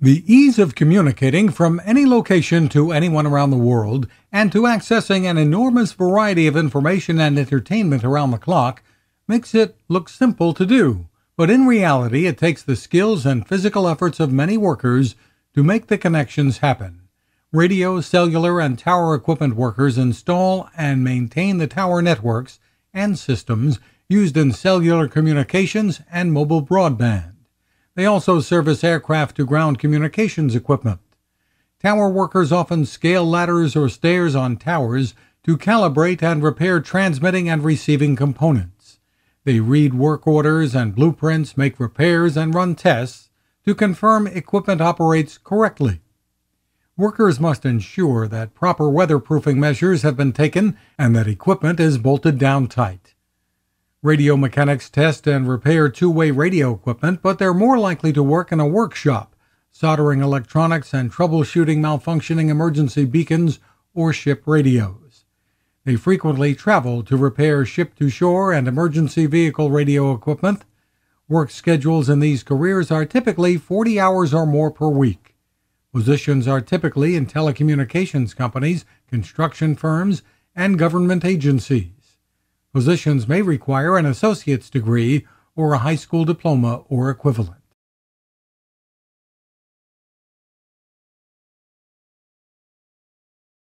The ease of communicating from any location to anyone around the world and to accessing an enormous variety of information and entertainment around the clock makes it look simple to do. But in reality, it takes the skills and physical efforts of many workers to make the connections happen. Radio, cellular, and tower equipment workers install and maintain the tower networks and systems used in cellular communications and mobile broadband. They also service aircraft-to-ground communications equipment. Tower workers often scale ladders or stairs on towers to calibrate and repair transmitting and receiving components. They read work orders and blueprints, make repairs, and run tests to confirm equipment operates correctly. Workers must ensure that proper weatherproofing measures have been taken and that equipment is bolted down tight. Radio mechanics test and repair two-way radio equipment, but they're more likely to work in a workshop, soldering electronics and troubleshooting malfunctioning emergency beacons or ship radios. They frequently travel to repair ship-to-shore and emergency vehicle radio equipment. Work schedules in these careers are typically 40 hours or more per week. Positions are typically in telecommunications companies, construction firms, and government agencies. Positions may require an associate's degree or a high school diploma or equivalent.